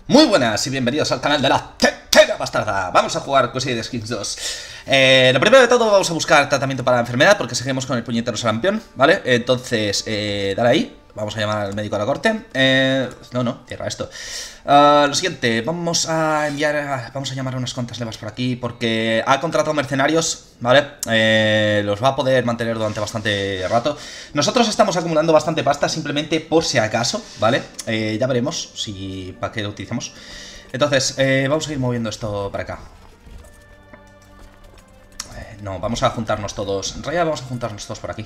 Muy buenas y bienvenidos al canal de la Tetera Bastarda. Vamos a jugar Crusader Kings 2. Lo primero de todo vamos a buscar tratamiento para la enfermedad, porque seguimos con el puñetero sarampión, ¿vale? Entonces, dale ahí. Vamos a llamar al médico a la corte. No, cierra esto. Lo siguiente, vamos a llamar a unas cuantas levas por aquí, porque ha contratado mercenarios, ¿vale? Los va a poder mantener durante bastante rato. Nosotros estamos acumulando bastante pasta simplemente por si acaso, ¿vale? Ya veremos si para qué lo utilizamos. Entonces, vamos a ir moviendo esto para acá. No, vamos a juntarnos todos. En realidad vamos a juntarnos todos por aquí.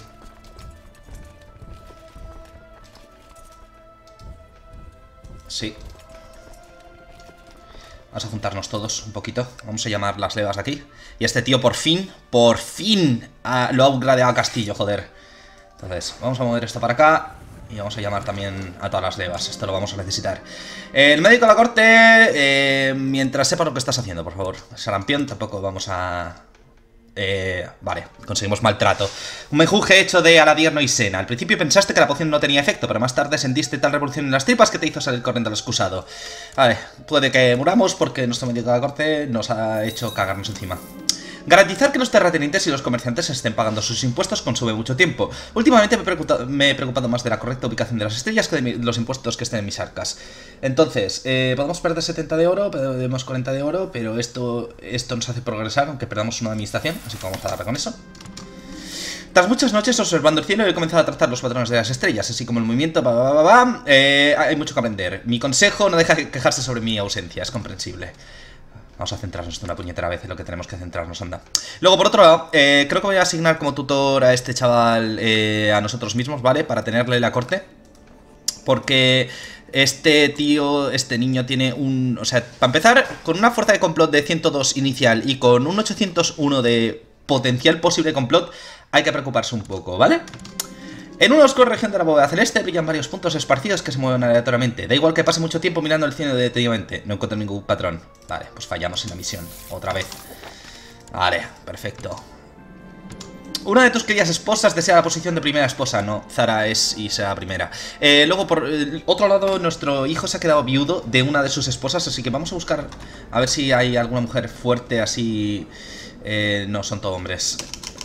Sí. Vamos a juntarnos todos un poquito. Vamos a llamar las levas de aquí. Y este tío por fin lo ha upgradeado a castillo, joder. Entonces, vamos a mover esto para acá. Y vamos a llamar también a todas las levas. Esto lo vamos a necesitar. El médico de la corte, mientras sepa lo que estás haciendo, por favor. Sarampión tampoco vamos a... vale, conseguimos maltrato. Un menjunje hecho de Aladierno y Sena. Al principio pensaste que la poción no tenía efecto, pero más tarde sentiste tal revolución en las tripas que te hizo salir corriendo al excusado. Vale, puede que muramos porque nuestro médico de la corte nos ha hecho cagarnos encima. Garantizar que los terratenientes y los comerciantes estén pagando sus impuestos consume mucho tiempo. Últimamente me he preocupado más de la correcta ubicación de las estrellas que de los impuestos que estén en mis arcas. Entonces, podemos perder 70 de oro, perdemos 40 de oro, pero esto nos hace progresar, aunque perdamos una administración, así que vamos a darle con eso. Tras muchas noches observando el cielo he comenzado a tratar los patrones de las estrellas, así como el movimiento, hay mucho que aprender. Mi consejo, no deja de quejarse sobre mi ausencia, es comprensible. Vamos a centrarnos de una puñetera vez en lo que tenemos que centrarnos, anda. Luego, por otro lado, creo que voy a asignar como tutor a este chaval a nosotros mismos, ¿vale? Para tenerle la corte. Porque este niño tiene un... O sea, para empezar, con una fuerza de complot de 102 inicial y con un 801 de potencial posible complot, hay que preocuparse un poco, ¿vale? En una oscura región de la bóveda celeste brillan varios puntos esparcidos que se mueven aleatoriamente. Da igual que pase mucho tiempo mirando el cielo detenidamente. No encuentro ningún patrón. Vale, pues fallamos en la misión. Otra vez. Vale, perfecto. Una de tus queridas esposas desea la posición de primera esposa. No, Zara es y será primera. Luego, por otro lado, nuestro hijo se ha quedado viudo de una de sus esposas. Así que vamos a buscar a ver si hay alguna mujer fuerte así. No, son todos hombres.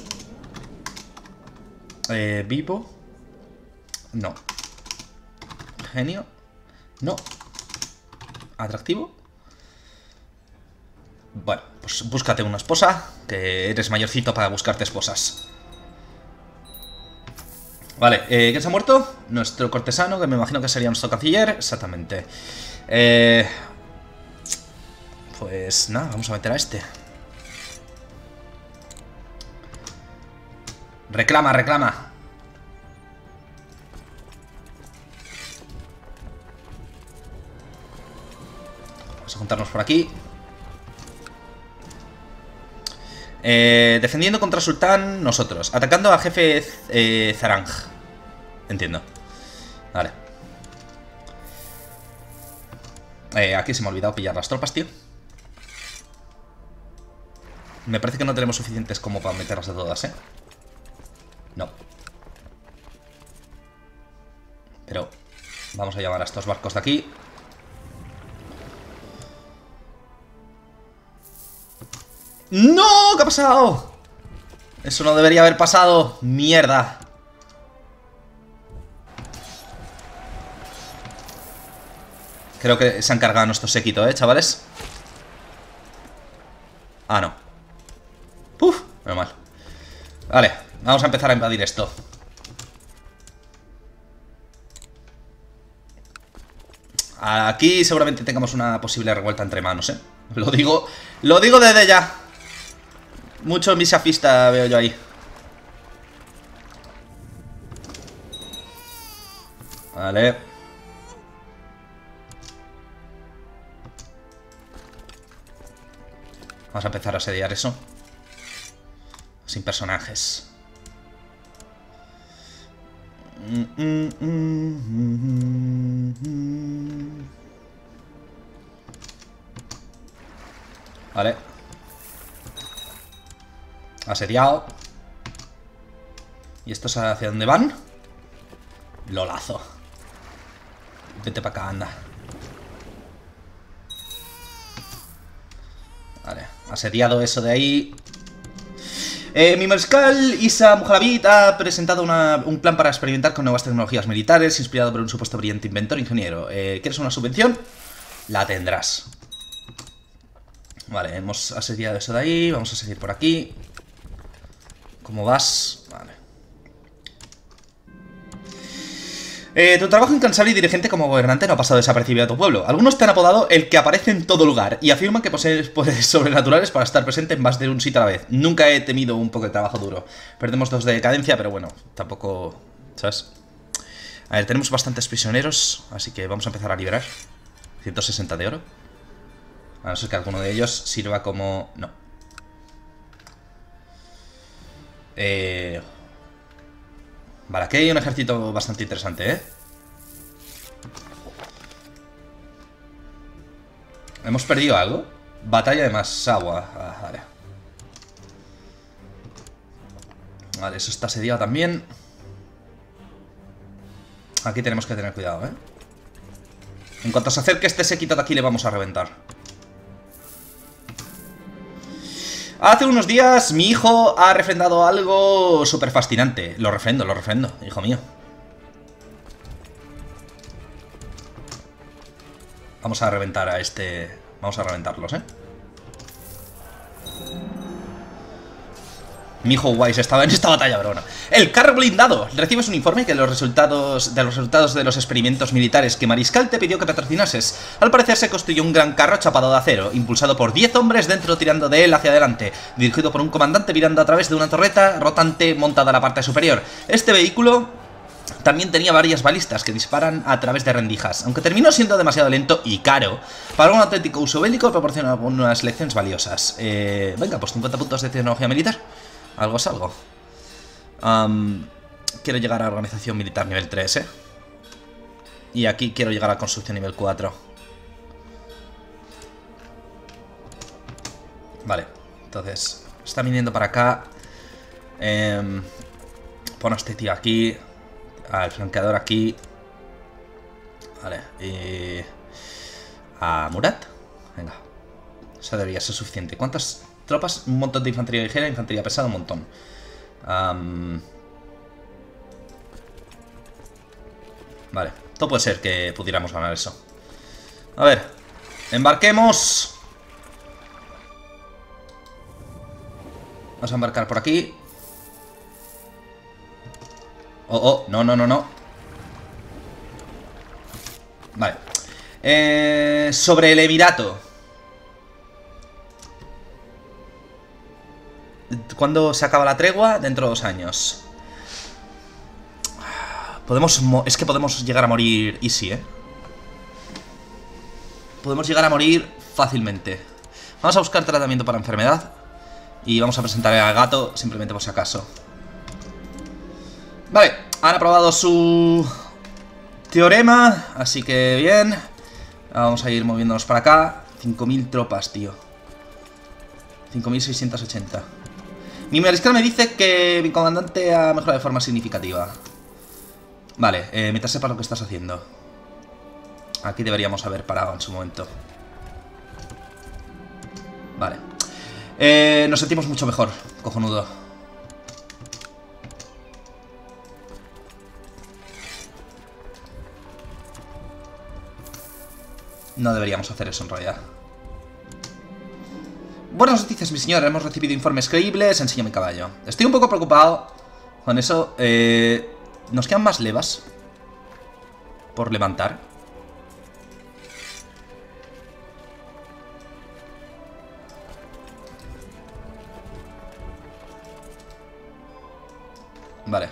Vivo. No. Genio. No. Atractivo. Bueno, pues búscate una esposa, que eres mayorcito para buscarte esposas. Vale, ¿quién se ha muerto? Nuestro cortesano, que me imagino que sería nuestro canciller. Exactamente. Pues nada, vamos a meter a este. Reclama, reclama. Vamos a juntarnos por aquí. Defendiendo contra Sultán, nosotros. Atacando a jefe Zarang. Entiendo. Vale. Aquí se me ha olvidado pillar las tropas, tío. Me parece que no tenemos suficientes como para meterlas a todas, ¿eh? No. Pero vamos a llamar a estos barcos de aquí. ¡No! ¿Qué ha pasado? Eso no debería haber pasado. ¡Mierda! Creo que se han cargado nuestro séquito, chavales. Ah, no. Uf, menos mal. Vale, vamos a empezar a invadir esto. Aquí seguramente tengamos una posible revuelta entre manos, Lo digo desde ya. Mucho misafista veo yo ahí. Vale. Vamos a empezar a asediar eso. Sin personajes. Vale. Asediado. ¿Y estos hacia dónde van? Lolazo. Vete para acá, anda. Vale, asediado eso de ahí. Mi mariscal Isa Mujahid ha presentado un plan para experimentar con nuevas tecnologías militares, inspirado por un supuesto brillante inventor ingeniero. ¿Quieres una subvención? La tendrás. Vale, hemos asediado eso de ahí. Vamos a seguir por aquí. ¿Cómo vas? Vale. Tu trabajo incansable y dirigente como gobernante no ha pasado desapercibido a tu pueblo. Algunos te han apodado el que aparece en todo lugar y afirman que posees poderes sobrenaturales para estar presente en más de un sitio a la vez. Nunca he temido un poco de trabajo duro. Perdemos 2 de decadencia, pero bueno, tampoco... ¿sabes? A ver, tenemos bastantes prisioneros, así que vamos a empezar a liberar. 160 de oro. A no ser que alguno de ellos sirva como... no. Vale, aquí hay un ejército bastante interesante, ¿eh? ¿Hemos perdido algo? Batalla de Massawa. Vale. Vale, eso está asediado también. Aquí tenemos que tener cuidado, ¿eh? En cuanto se acerque este séquito de aquí le vamos a reventar. Hace unos días mi hijo ha refrendado algo súper fascinante. Lo refrendo, hijo mío. Vamos a reventar a este... vamos a reventarlos, ¿eh? Mi hijo Wise estaba en esta batalla, brona. El carro blindado. Recibes un informe que los resultados de los experimentos militares que Mariscal te pidió que patrocinases. Al parecer se construyó un gran carro chapado de acero, impulsado por 10 hombres dentro tirando de él hacia adelante, dirigido por un comandante mirando a través de una torreta rotante montada en la parte superior. Este vehículo también tenía varias balistas que disparan a través de rendijas, aunque terminó siendo demasiado lento y caro. Para un auténtico uso bélico proporciona algunas lecciones valiosas. Venga, pues 50 puntos de tecnología militar. Algo es algo. Quiero llegar a organización militar nivel 3, ¿eh? Y aquí quiero llegar a construcción nivel 4. Vale, entonces está viniendo para acá. Pon a este tío aquí. Al flanqueador aquí. Vale, y... a Murat. Venga, eso debería ser suficiente. ¿Cuántas tropas? Un montón de infantería ligera, infantería pesada, un montón. Vale, todo puede ser que pudiéramos ganar eso. A ver, embarquemos. Vamos a embarcar por aquí. Oh, no. Vale. Sobre el Emirato. ¿Cuándo se acaba la tregua? Dentro de 2 años. Es que podemos llegar a morir easy, ¿eh? Podemos llegar a morir fácilmente. Vamos a buscar tratamiento para enfermedad. Y vamos a presentar al gato, simplemente por si acaso. Vale, han aprobado su teorema, así que bien. Vamos a ir moviéndonos para acá. 5.000 tropas, tío. 5.680. Mi mariscal me dice que mi comandante ha mejorado de forma significativa. Vale, mientras sepa lo que estás haciendo. Aquí deberíamos haber parado en su momento. Vale. Nos sentimos mucho mejor, cojonudo. No deberíamos hacer eso en realidad. Buenas noticias, mi señor. Hemos recibido informes creíbles. Enseña mi caballo. Estoy un poco preocupado con eso. Nos quedan más levas por levantar. Vale.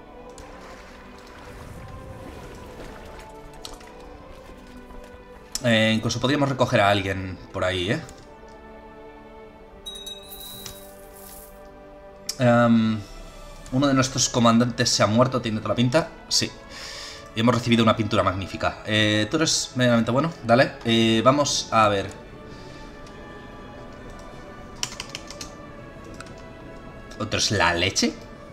Incluso podríamos recoger a alguien por ahí, ¿eh? Uno de nuestros comandantes se ha muerto, tiene toda la pinta. Sí. Y hemos recibido una pintura magnífica. Tú eres medianamente bueno, dale. Vamos a ver. ¿Otro es la leche?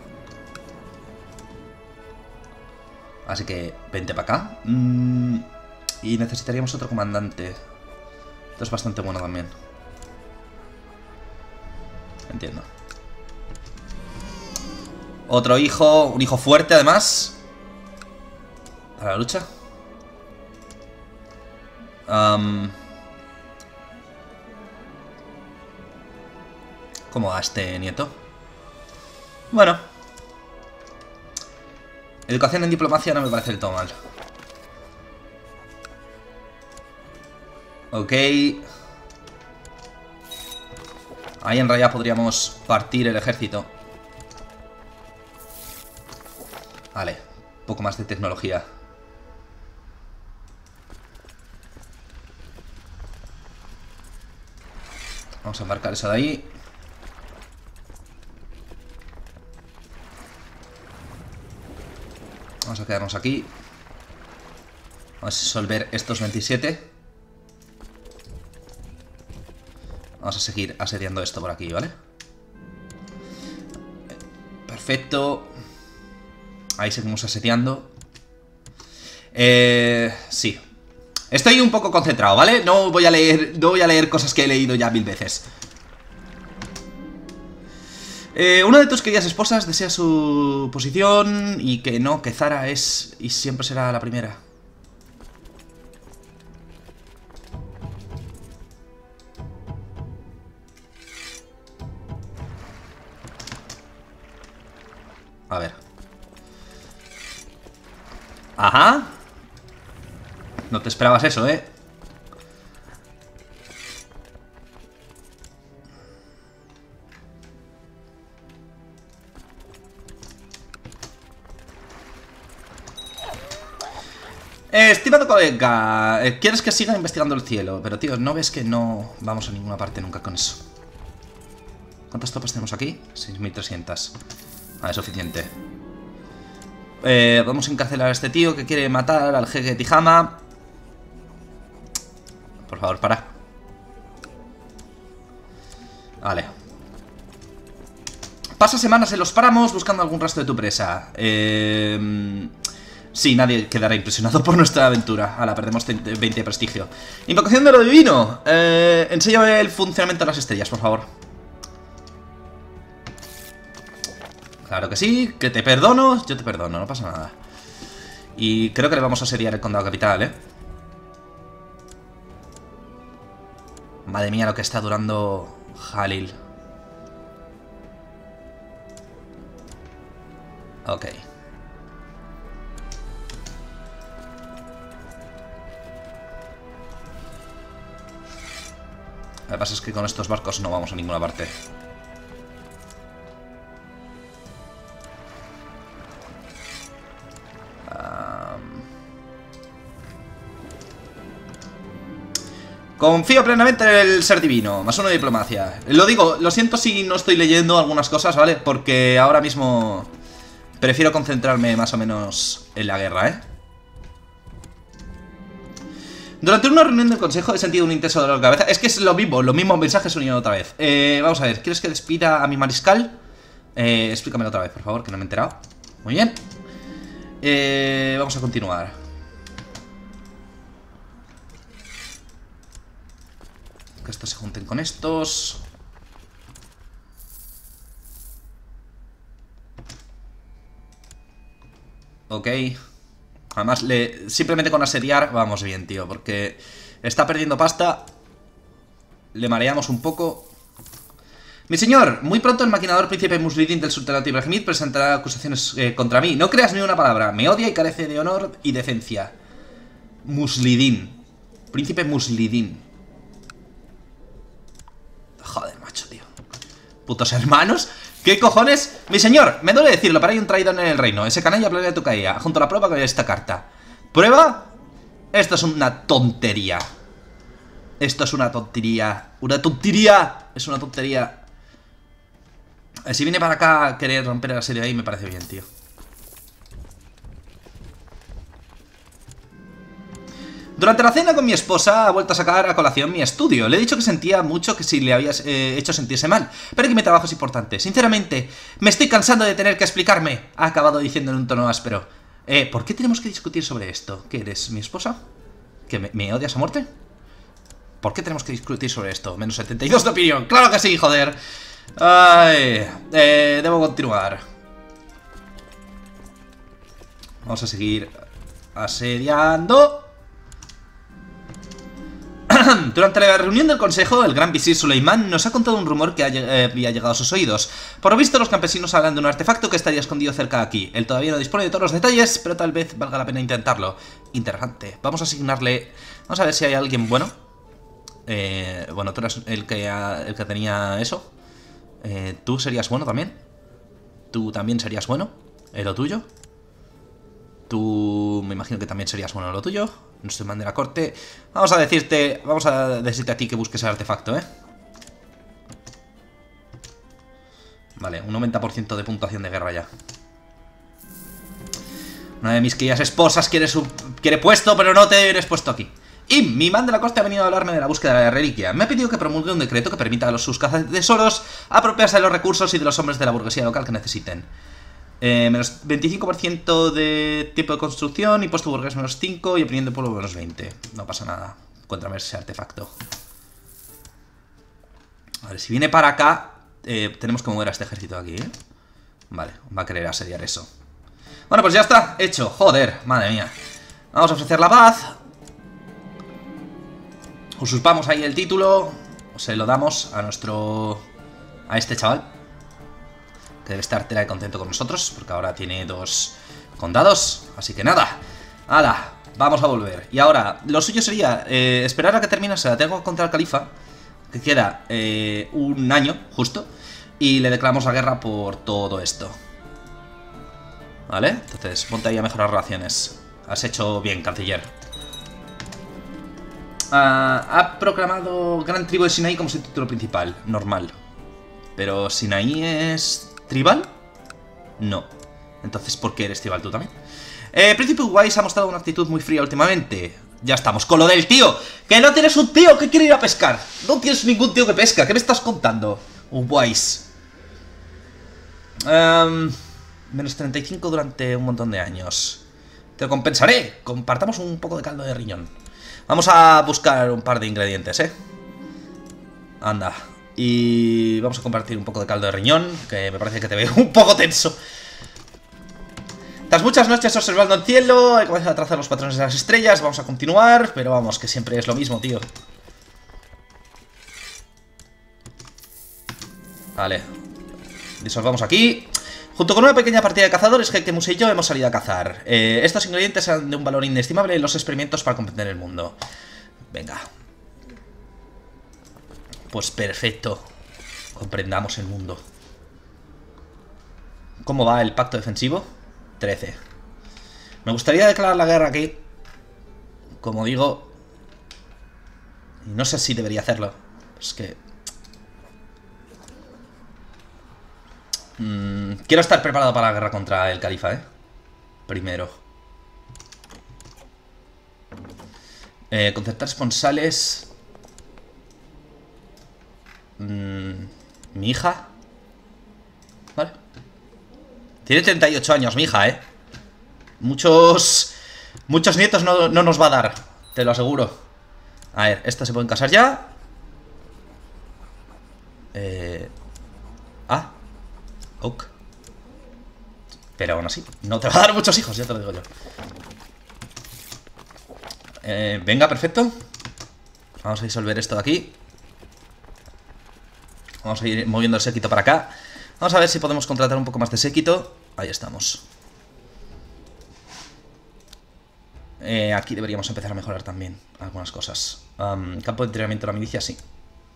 Así que vente para acá. Y necesitaríamos otro comandante. Esto es bastante bueno también. Entiendo. Otro hijo, un hijo fuerte además. Para la lucha. ¿Cómo va este nieto? Bueno. Educación en diplomacia no me parece del todo mal. Ok. Ahí en realidad podríamos partir el ejército. Vale, un poco más de tecnología. Vamos a marcar eso de ahí. Vamos a quedarnos aquí. Vamos a disolver estos 27. Vamos a seguir asediando esto por aquí, ¿vale? Perfecto. Ahí seguimos asediando. Sí. Estoy un poco concentrado, ¿vale? No voy a leer cosas que he leído ya 1000 veces. Una de tus queridas esposas desea su posición y que no, que Zara es y siempre será la primera. A ver. Ajá. No te esperabas eso, ¿eh? Estimado colega, ¿quieres que siga investigando el cielo? Pero tío, ¿no ves que no vamos a ninguna parte nunca con eso? ¿Cuántas tropas tenemos aquí? 6300. Ah, es suficiente. Vamos a encarcelar a este tío que quiere matar al jeque Tijama. Por favor, para. Vale. Pasa semanas en los páramos buscando algún rastro de tu presa. Sí, nadie quedará impresionado por nuestra aventura. Ahora perdemos 20 de prestigio. Invocación de lo divino. Enséñame el funcionamiento de las estrellas, por favor. Claro que sí, que te perdono. Yo te perdono, no pasa nada. Y creo que le vamos a asediar el condado capital, ¿eh? Madre mía, lo que está durando Jalil. Ok. Lo que pasa es que con estos barcos no vamos a ninguna parte. Confío plenamente en el ser divino. Más uno de diplomacia. Lo digo, lo siento si no estoy leyendo algunas cosas, ¿vale? Porque ahora mismo prefiero concentrarme más o menos en la guerra, ¿eh? Durante una reunión del consejo he sentido un intenso dolor de cabeza. Es que es lo mismo mensajes unidos otra vez. Vamos a ver, ¿quieres que despida a mi mariscal? Explícamelo otra vez, por favor, que no me he enterado. Muy bien. Vamos a continuar. Que estos se junten con estos. Ok. Además, simplemente con asediar vamos bien, tío. Porque está perdiendo pasta. Le mareamos un poco. Mi señor, muy pronto el maquinador príncipe Muslidin del sultanato Ibrahimid presentará acusaciones contra mí. No creas ni una palabra. Me odia y carece de honor y decencia. Muslidin. Príncipe Muslidin. Joder, macho, tío. Putos hermanos. ¿Qué cojones? Mi señor, me duele decirlo, pero hay un traidor en el reino. Ese canalla planea tu caída. Junto a la prueba con esta carta. ¿Prueba? Esto es una tontería. Esto es una tontería. ¡Una tontería! Es una tontería. Si viene para acá a querer romper el asedio ahí, me parece bien, tío. Durante la cena con mi esposa ha vuelto a sacar a colación mi estudio. Le he dicho que sentía mucho que si le habías hecho sentirse mal, pero que mi trabajo es importante. Sinceramente, me estoy cansando de tener que explicarme. Ha acabado diciendo en un tono áspero. ¿Por qué tenemos que discutir sobre esto? ¿Qué eres, mi esposa? ¿Que me odias a muerte? ¿Por qué tenemos que discutir sobre esto? Menos 72 de opinión. ¡Claro que sí, joder! Ay, debo continuar. Vamos a seguir asediando. Durante la reunión del consejo, el gran visir Suleimán nos ha contado un rumor que había llegado a sus oídos. Por lo visto, los campesinos hablan de un artefacto que estaría escondido cerca de aquí. Él todavía no dispone de todos los detalles, pero tal vez valga la pena intentarlo. Interesante. Vamos a asignarle... Vamos a ver si hay alguien bueno. Bueno, tú eras el que tenía eso. ¿Tú serías bueno también? ¿Tú también serías bueno en lo tuyo? Tú me imagino que también serías bueno en lo tuyo. No estoy mal de la corte. Vamos a decirte a ti que busques el artefacto, ¿eh? Vale, un 90% de puntuación de guerra ya. Una de mis queridas esposas quiere puesto, pero no te eres puesto aquí. Y mi man de la corte ha venido a hablarme de la búsqueda de la reliquia. Me ha pedido que promulgue un decreto que permita a sus cazadores apropiarse de los recursos y de los hombres de la burguesía local que necesiten. Menos 25% de tiempo de construcción, impuesto burgués menos 5 y opinión de pueblo menos 20. No pasa nada. Encuéntrame ese artefacto. Vale, si viene para acá, tenemos que mover a este ejército de aquí, ¿eh? Vale, va a querer asediar eso. Bueno, pues ya está, hecho. Joder, madre mía. Vamos a ofrecer la paz. Usurpamos ahí el título. Se lo damos a este chaval, que debe estar tela de contento con nosotros, porque ahora tiene 2 condados. Así que nada, ¡hala! Vamos a volver. Y ahora, lo suyo sería esperar a que terminase la tregua contra el califa, que queda un año, justo, y le declaramos la guerra por todo esto. ¿Vale? Entonces, ponte ahí a mejorar relaciones. Has hecho bien, canciller. Ha proclamado Gran Tribu de Sinaí como su título principal. Normal. Pero Sinaí es... ¿tribal? No. Entonces, ¿por qué eres tribal tú también? Príncipe Wise ha mostrado una actitud muy fría últimamente. Ya estamos con lo del tío. ¡Que no tienes un tío que quiere ir a pescar! No tienes ningún tío que pesca. ¿Qué me estás contando? Wise. Menos 35 durante un montón de años. Te lo compensaré. Compartamos un poco de caldo de riñón. Vamos a buscar un par de ingredientes, ¿eh? Anda. Y vamos a compartir un poco de caldo de riñón, que me parece que te veo un poco tenso. Tras muchas noches observando el cielo, he comenzado a trazar los patrones de las estrellas. Vamos a continuar, pero vamos, que siempre es lo mismo, tío. Vale. Disolvamos aquí. Junto con una pequeña partida de cazadores, Heikemus y yo hemos salido a cazar. Estos ingredientes son de un valor inestimable en los experimentos para comprender el mundo. Venga. Pues perfecto. Comprendamos el mundo. ¿Cómo va el pacto defensivo? 13. Me gustaría declarar la guerra aquí. Como digo. Y no sé si debería hacerlo. Es que... quiero estar preparado para la guerra contra el califa, ¿eh? Primero. Concertar esponsales. Mi hija. Vale. Tiene 38 años mi hija, ¿eh? Muchos nietos no nos va a dar. Te lo aseguro. A ver, estas se pueden casar ya. Ok. Pero aún así, no te va a dar muchos hijos, ya te lo digo yo. Venga, perfecto. Vamos a disolver esto de aquí. Vamos a ir moviendo el séquito para acá. Vamos a ver si podemos contratar un poco más de séquito. Ahí estamos. Aquí deberíamos empezar a mejorar también algunas cosas. Campo de entrenamiento de la milicia, sí.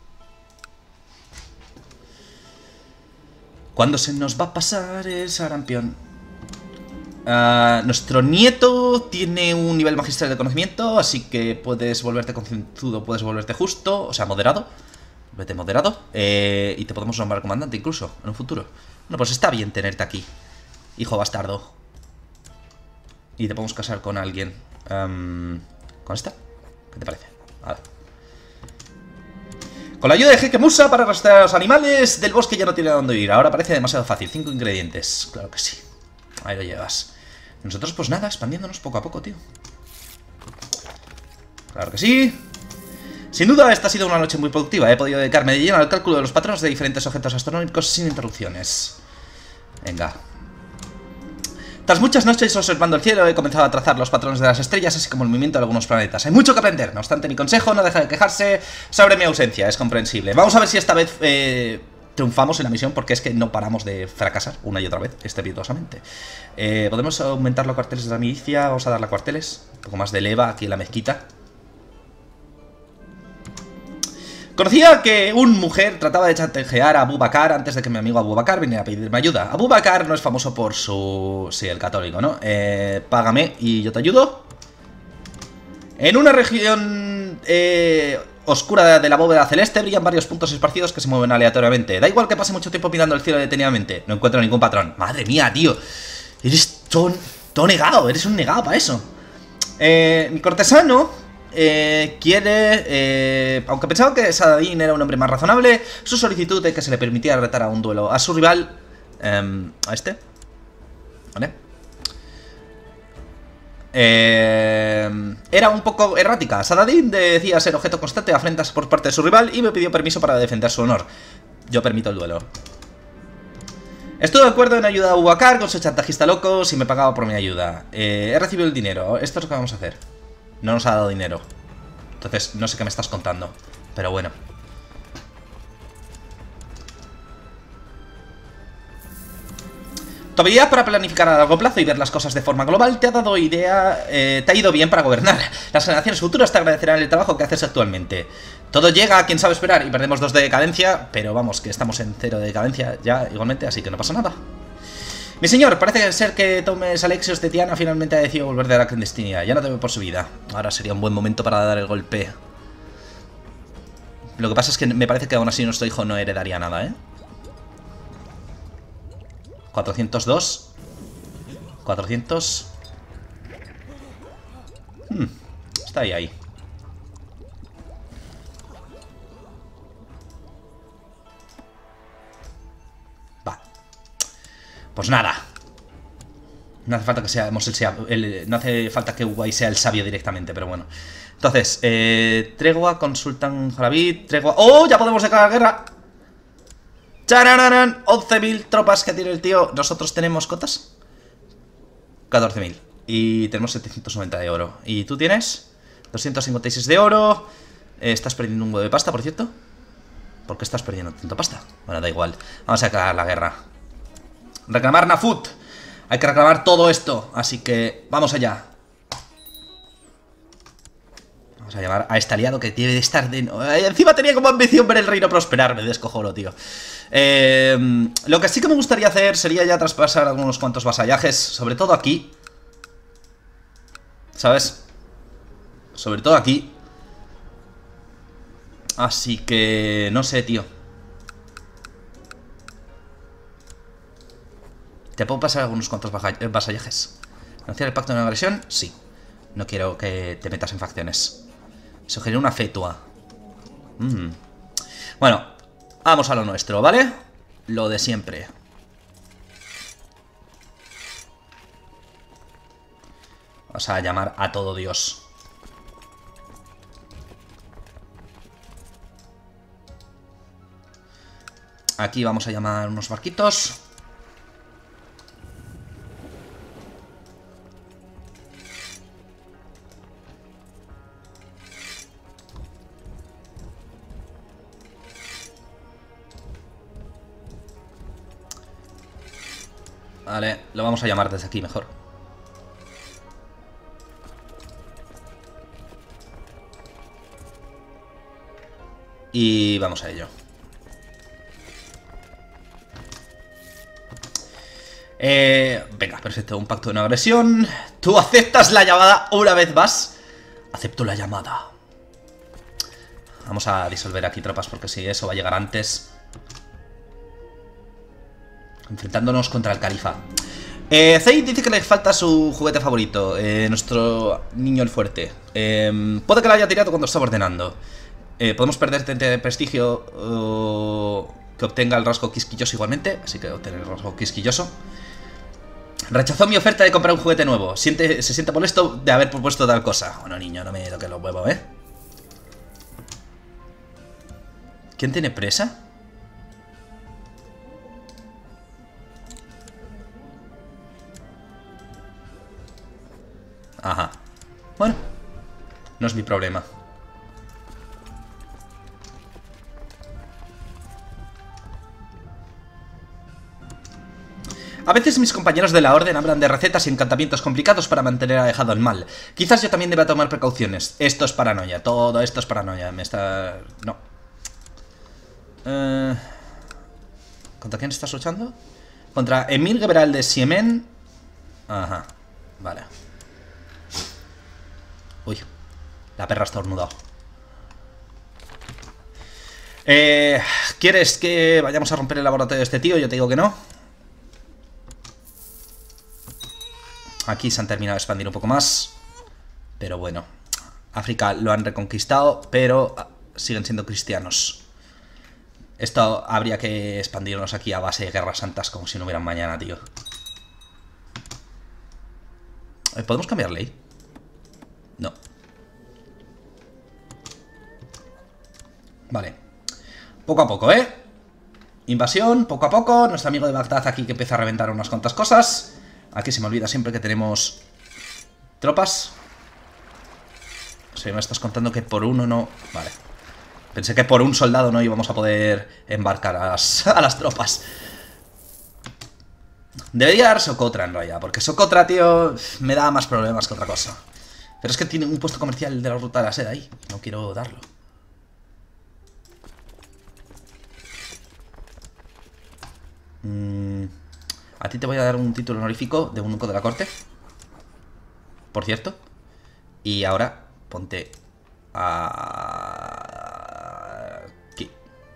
¿Cuándo se nos va a pasar el sarampión? Nuestro nieto tiene un nivel magistral de conocimiento, así que puedes volverte concienzudo, puedes volverte justo, o sea, moderado. Vete moderado. Y te podemos nombrar comandante incluso, en un futuro. Bueno, pues está bien tenerte aquí, hijo bastardo. Y te podemos casar con alguien. ¿Con esta? ¿Qué te parece? Vale. Con la ayuda de Heikemusa para rastrear a los animales del bosque ya no tiene a dónde ir. Ahora parece demasiado fácil. 5 ingredientes. Claro que sí. Ahí lo llevas. Nosotros pues nada, expandiéndonos poco a poco, tío. Claro que sí. Sin duda, esta ha sido una noche muy productiva. He podido dedicarme de lleno al cálculo de los patrones de diferentes objetos astronómicos sin interrupciones. Venga. Tras muchas noches observando el cielo, he comenzado a trazar los patrones de las estrellas, así como el movimiento de algunos planetas. Hay mucho que aprender. No obstante, mi consejo no deja de quejarse sobre mi ausencia. Es comprensible. Vamos a ver si esta vez triunfamos en la misión, porque es que no paramos de fracasar una y otra vez, estrepitosamente. Podemos aumentar los cuarteles de la milicia. Vamos a darle a cuarteles. Un poco más de leva aquí en la mezquita. Conocía que una mujer trataba de chantajear a Abu Bakr antes de que mi amigo Abu Bakr viniera a pedirme ayuda. Abu Bakr no es famoso por su... sí, el católico, ¿no? Págame y yo te ayudo. En una región oscura de la bóveda celeste brillan varios puntos esparcidos que se mueven aleatoriamente. Da igual que pase mucho tiempo mirando el cielo detenidamente. No encuentro ningún patrón. Madre mía, tío. Eres todo negado. Eres un negado para eso. Mi cortesano... aunque pensaba que Saladin era un hombre más razonable, su solicitud de que se le permitiera retar a un duelo a su rival, a este, ¿vale? Era un poco errática. Saladin decía ser objeto constante de afrentas por parte de su rival y me pidió permiso para defender su honor. Yo permito el duelo. Estuve de acuerdo en ayudar a Abu Bakr con su chantajista loco si me pagaba por mi ayuda. He recibido el dinero. Esto es lo que vamos a hacer. No nos ha dado dinero. Entonces, no sé qué me estás contando. Pero bueno. Tu habilidad para planificar a largo plazo y ver las cosas de forma global te ha dado idea... te ha ido bien para gobernar. Las generaciones futuras te agradecerán el trabajo que haces actualmente. Todo llega a quien sabe esperar y perdemos 2 de decadencia. Pero vamos, que estamos en 0 de decadencia ya igualmente, así que no pasa nada. Mi señor, parece ser que Tomes Alexios de Tiana finalmente ha decidido volver de la clandestinidad. Ya no teme por su vida. Ahora sería un buen momento para dar el golpe. Lo que pasa es que me parece que aún así nuestro hijo no heredaría nada, ¿eh? 402. 400. Está ahí. Pues nada. No hace falta que seamos no hace falta que Uguay sea el sabio directamente, pero bueno. Entonces, tregua con Sultán Jarabid, tregua... ¡Oh! Ya podemos declarar guerra. ¡Charararán! 11.000 tropas que tiene el tío. ¿Nosotros tenemos cotas? 14.000. Y tenemos 790 de oro. ¿Y tú tienes? 256 de oro. Estás perdiendo un huevo de pasta, por cierto. ¿Por qué estás perdiendo tanta pasta? Bueno, da igual. Vamos a declarar la guerra. Reclamar Nafut. Hay que reclamar todo esto. Así que vamos allá. Vamos a llamar a este aliado que debe de estar de... Encima tenía como ambición ver el reino prosperar. Me descojono, tío. Lo que sí que me gustaría hacer sería ya traspasar algunos cuantos vasallajes. Sobre todo aquí. ¿Sabes? Sobre todo aquí. Así que... no sé, tío. ¿Te puedo pasar algunos cuantos vasallajes? ¿Anunciar el pacto de no agresión? Sí. No quiero que te metas en facciones. Sugerir una fetua. Bueno, vamos a lo nuestro, ¿vale? Lo de siempre. Vamos a llamar a todo Dios. Aquí vamos a llamar unos barquitos. Vale, lo vamos a llamar desde aquí mejor. Y vamos a ello. Venga, perfecto, un pacto de no agresión. Tú aceptas la llamada una vez más. Acepto la llamada. Vamos a disolver aquí tropas porque si eso va a llegar antes. Enfrentándonos contra el califa. Zaid dice que le falta su juguete favorito, nuestro niño el fuerte. Puede que lo haya tirado cuando estaba ordenando. Podemos perder de prestigio que obtenga el rasgo quisquilloso igualmente. Así que obtener el rasgo quisquilloso. Rechazó mi oferta de comprar un juguete nuevo. Se siente molesto de haber propuesto tal cosa. Bueno, niño, no me toques los huevos, ¿eh? ¿Quién tiene presa? Ajá. Bueno, no es mi problema. A veces mis compañeros de la orden hablan de recetas y encantamientos complicados para mantener alejado el mal. Quizás yo también deba tomar precauciones. Esto es paranoia, todo esto es paranoia. Me está... no. ¿Contra quién estás luchando? Contra Emir Gebral de Siemen. Ajá, vale. Uy, la perra ha estornudado. ¿Quieres que vayamos a romper el laboratorio de este tío? Yo te digo que no. Aquí se han terminado de expandir un poco más. Pero bueno, África lo han reconquistado, pero siguen siendo cristianos. Esto habría que expandirnos aquí a base de guerras santas como si no hubieran mañana, tío. ¿Podemos cambiar ley? No. Vale. Poco a poco, ¿eh? Invasión, poco a poco. Nuestro amigo de Bagdad aquí que empieza a reventar unas cuantas cosas. Aquí se me olvida siempre que tenemos tropas. O sea, me estás contando que por uno no... Vale. Pensé que por un soldado no íbamos a poder embarcar a las tropas. Debería dar Socotra en realidad, porque Socotra, tío, me da más problemas que otra cosa. Pero es que tiene un puesto comercial de la ruta de la seda ahí. No quiero darlo. A ti te voy a dar un título honorífico de eunuco de la corte. Por cierto. Y ahora ponte aquí.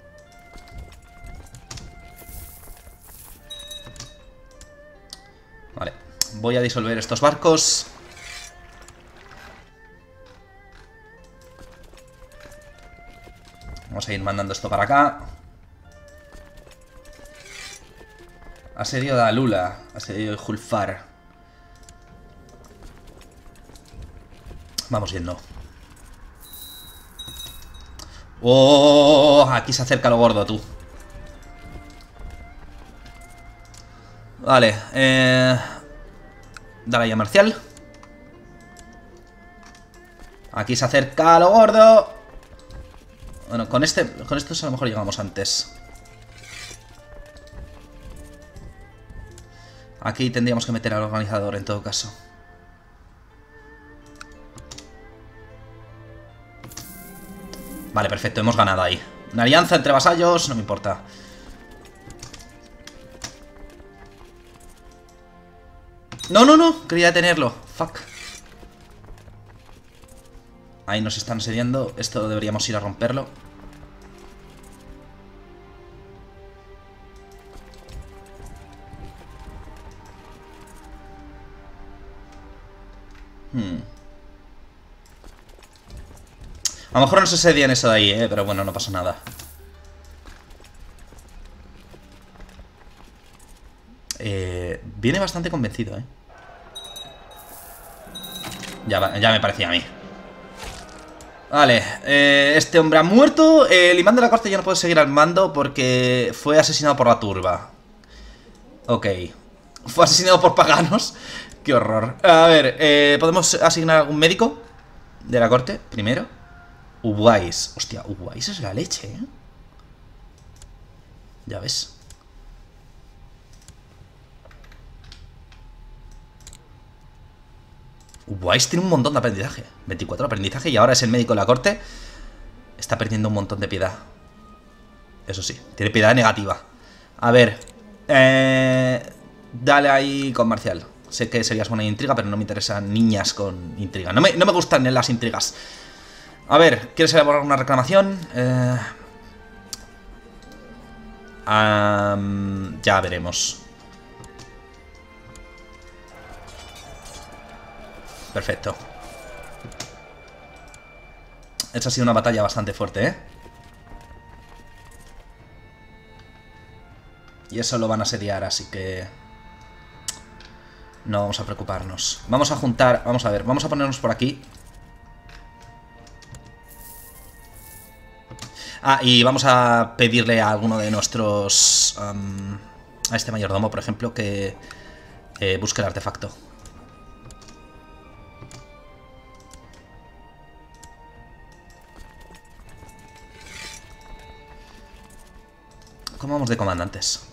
Vale. Voy a disolver estos barcos. Vamos a ir mandando esto para acá. Asedio de Alula. Asedio de Julfar. Vamos yendo. ¡Oh! Aquí se acerca lo gordo, tú. Vale. Dale ahí a Marcial. Aquí se acerca lo gordo. Bueno, con estos a lo mejor llegamos antes. Aquí tendríamos que meter al organizador en todo caso. Vale, perfecto, hemos ganado ahí. Una alianza entre vasallos, no me importa. No, no, no, quería detenerlo. Fuck. Ahí nos están asediando. Esto deberíamos ir a romperlo. A lo mejor no se asedian eso de ahí, pero bueno, no pasa nada. Viene bastante convencido, Ya me parecía a mí. Vale, este hombre ha muerto. El imán de la corte ya no puede seguir al mando porque fue asesinado por la turba. Ok. Fue asesinado por paganos. Qué horror. A ver, ¿podemos asignar algún médico de la corte primero? Ubwais. Hostia, Ubwais es la leche, Ya ves. Ubwais tiene un montón de aprendizaje. 24 de aprendizaje y ahora es el médico de la corte. Está perdiendo un montón de piedad. Eso sí, tiene piedad negativa. A ver. Dale ahí con Marcial. Sé que serías buena intriga, pero no me interesan niñas con intriga. No me gustan las intrigas. A ver, ¿quieres elaborar una reclamación? Ya veremos. Perfecto. Esta ha sido una batalla bastante fuerte, Y eso lo van a asediar, así que... no vamos a preocuparnos. Vamos a juntar... Vamos a ver, vamos a ponernos por aquí. Ah, y vamos a pedirle a alguno de nuestros... a este mayordomo, por ejemplo, que busque el artefacto. ¿Cómo vamos de comandantes?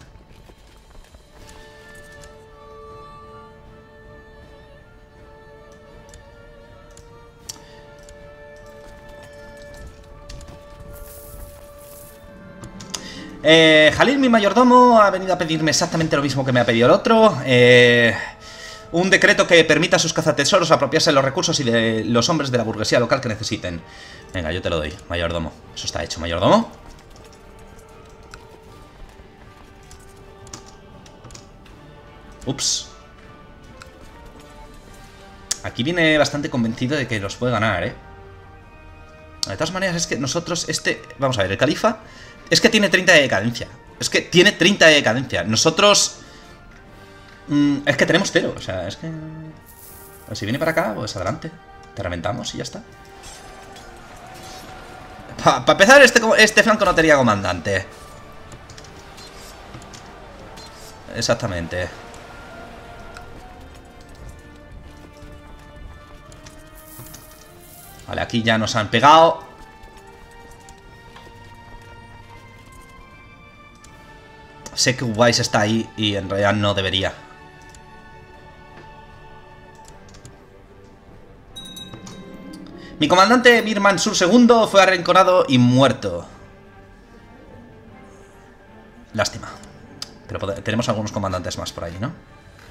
Jalil, mi mayordomo, ha venido a pedirme exactamente lo mismo que me ha pedido el otro. Un decreto que permita a sus cazatesoros apropiarse de los recursos y de los hombres de la burguesía local que necesiten. Venga, yo te lo doy, mayordomo. Eso está hecho, mayordomo. Ups. Aquí viene bastante convencido de que los puede ganar, ¿eh? De todas maneras, es que nosotros, vamos a ver, el califa es que tiene 30 de decadencia. Es que tiene 30 de decadencia. Nosotros... es que tenemos 0. O sea, es que... si viene para acá, pues adelante. Te reventamos y ya está. Para empezar, este flanco no tenía comandante. Exactamente. Vale, aquí ya nos han pegado. Sé que Wise está ahí y en realidad no debería. Mi comandante Mir Mansur II fue arrinconado y muerto. Lástima. Pero tenemos algunos comandantes más por ahí, ¿no?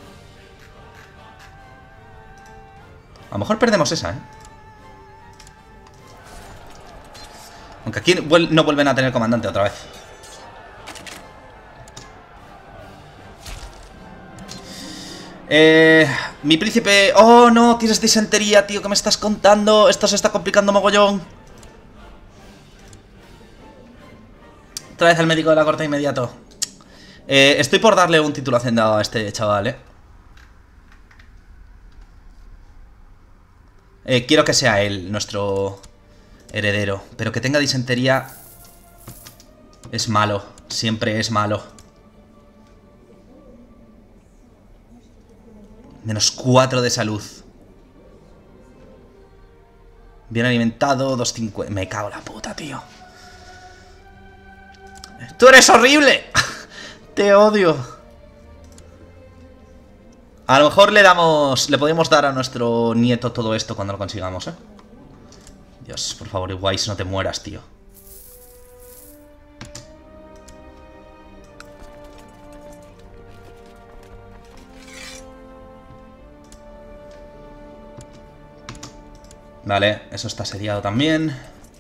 A lo mejor perdemos esa, ¿eh? Aunque aquí no vuelven a tener comandante otra vez. Mi príncipe... ¡Oh, no! Tienes disentería, tío. ¿Qué me estás contando? Esto se está complicando mogollón. Otra vez al médico de la corte inmediato. Estoy por darle un título hacendado a este chaval, quiero que sea él, nuestro heredero. Pero que tenga disentería es malo. Siempre es malo. -4 de salud. Bien alimentado, 250. Me cago en la puta, tío. ¡Tú eres horrible! Te odio. A lo mejor le podemos dar a nuestro nieto todo esto cuando lo consigamos, ¿eh? Dios, por favor, Wise, no te mueras, tío. Vale, eso está asediado también.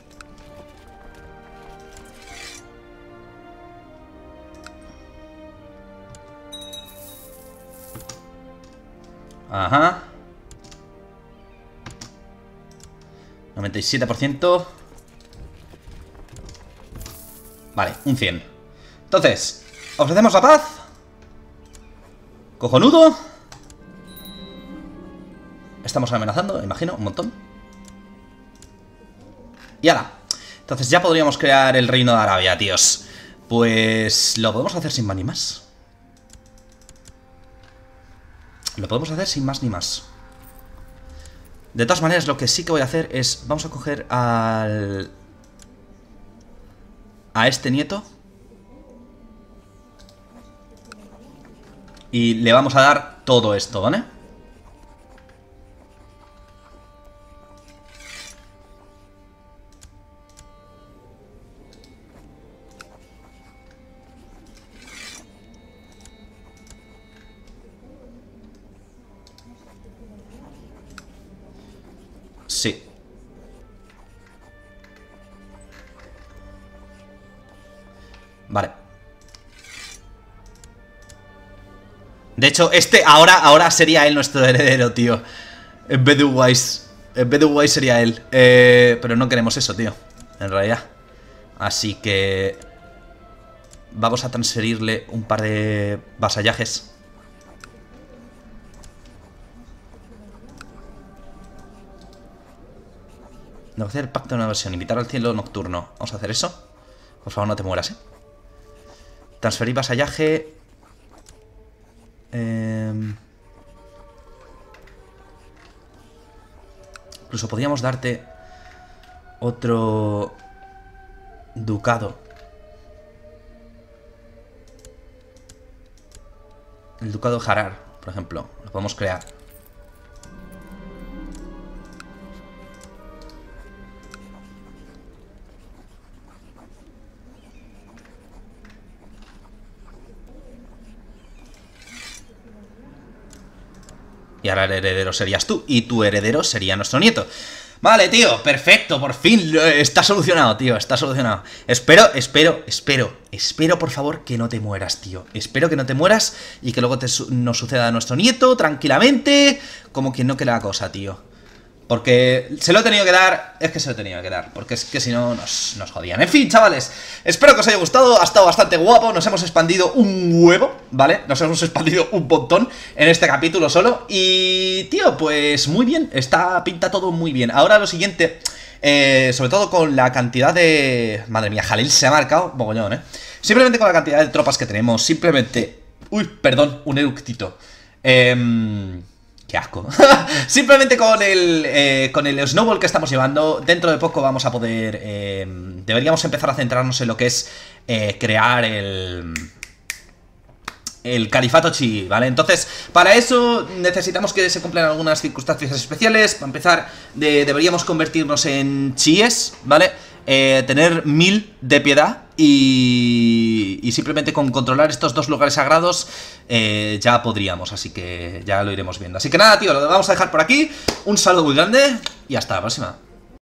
Ajá. 97%. Vale, un 100. Entonces, ofrecemos la paz. Cojonudo. Estamos amenazando, imagino, un montón. Y ahora, entonces ya podríamos crear el reino de Arabia, tíos. Pues lo podemos hacer sin más ni más. Lo podemos hacer sin más ni más. De todas maneras, lo que sí que voy a hacer es... Vamos a coger a este nieto. Y le vamos a dar todo esto, ¿vale? Sí. Vale. De hecho, ahora sería él nuestro heredero, tío. En vez de Wise. En vez de Wise sería él. Pero no queremos eso, tío. En realidad. Así que... vamos a transferirle un par de vasallajes. Negociar el pacto de una versión. Invitar al cielo nocturno. Vamos a hacer eso. Por favor, no te mueras, Transferir vasallaje. Incluso podríamos darte otro ducado. El ducado de Harar, por ejemplo. Lo podemos crear. Y ahora el heredero serías tú. Y tu heredero sería nuestro nieto. Vale, tío, perfecto, por fin está solucionado, tío, está solucionado. Espero, por favor, que no te mueras, tío. Espero que no te mueras y que luego nos suceda a nuestro nieto tranquilamente, como quien no quiere la cosa, tío. Porque se lo he tenido que dar, es que se lo he tenido que dar, porque es que si no nos jodían. En fin, chavales, espero que os haya gustado, ha estado bastante guapo, nos hemos expandido un huevo, ¿vale? Nos hemos expandido un montón en este capítulo solo. Y, tío, pues muy bien, pinta todo muy bien. Ahora lo siguiente, sobre todo con la cantidad de... Madre mía, Jalil se ha marcado mogollón, Simplemente con la cantidad de tropas que tenemos, simplemente... Uy, perdón, un eructito. Qué asco. Simplemente con el snowball que estamos llevando, dentro de poco vamos a poder... deberíamos empezar a centrarnos en lo que es crear el califato chií, ¿vale? Entonces, para eso necesitamos que se cumplan algunas circunstancias especiales. Para empezar, deberíamos convertirnos en chiíes, ¿vale? Tener 1000 de piedad y simplemente con controlar estos dos lugares sagrados ya podríamos, así que ya lo iremos viendo. Así que nada, tío, lo vamos a dejar por aquí. Un saludo muy grande y hasta la próxima.